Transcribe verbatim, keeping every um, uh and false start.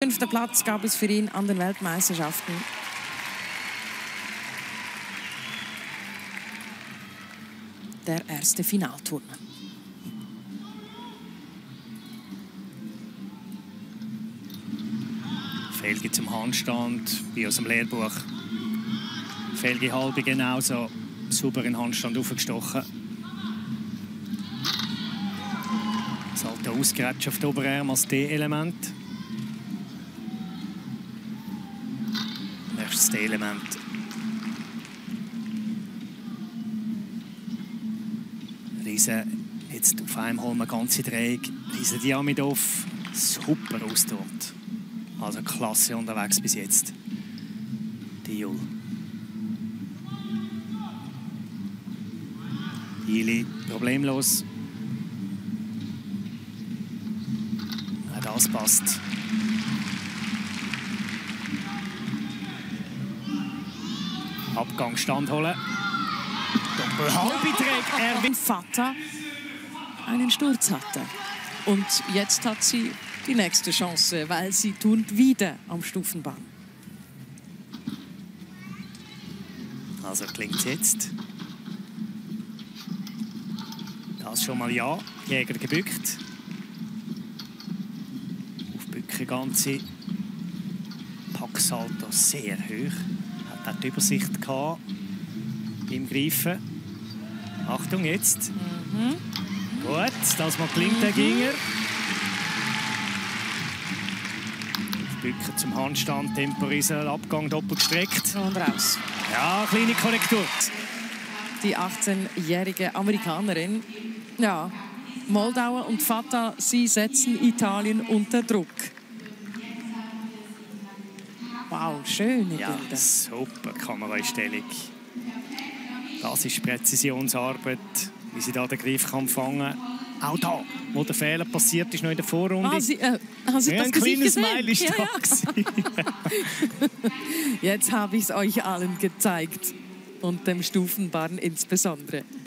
Fünfter Platz gab es für ihn an den Weltmeisterschaften. Der erste Finalturner. Felge zum Handstand, wie aus dem Lehrbuch. Felge halbe genauso super in den Handstand aufgestochen. Salto ausgerutscht auf die Oberarm als D-Element. Nächstes D-Element. Riese jetzt auf einem Holm eine ganze Drehung. Riese Diamidov, super aus dort. Also klasse unterwegs bis jetzt. Die Jul. Ili problemlos. Ja, das passt. Abgang Stand holen. Doppelhalbe trägt Erwin Vater einen Sturz hatte. Und jetzt hat sie die nächste Chance, weil sie turnt wieder am Stufenbahn. Also klingt es jetzt. Das schon mal ja. Jäger gebückt. Auf Bücken ganze. Packsalto sehr hoch. Hat auch die Übersicht gehabt beim Greifen. Achtung jetzt. Mhm. Gut, das mal klingt, der Ginger. Auf Bücken zum Handstand, Temporiser, Abgang doppelt gestreckt. Und raus. Ja, kleine Korrektur. Die achtzehnjährige Amerikanerin. Ja, Moldauer und Vater, sie setzen Italien unter Druck. Wow, schöne Ja, Bilder. super Kameraeinstellung. Das ist Präzisionsarbeit, wie sie da den Griffkampf fangen. Auch da, wo der Fehler passiert ist, noch in der Vorrunde. Ah, sie, äh, haben Sie ja, das ein Gesicht kleines gesehen? Smile ist Ja, da. ja. Jetzt habe ich es euch allen gezeigt. Und dem Stufenbarren insbesondere.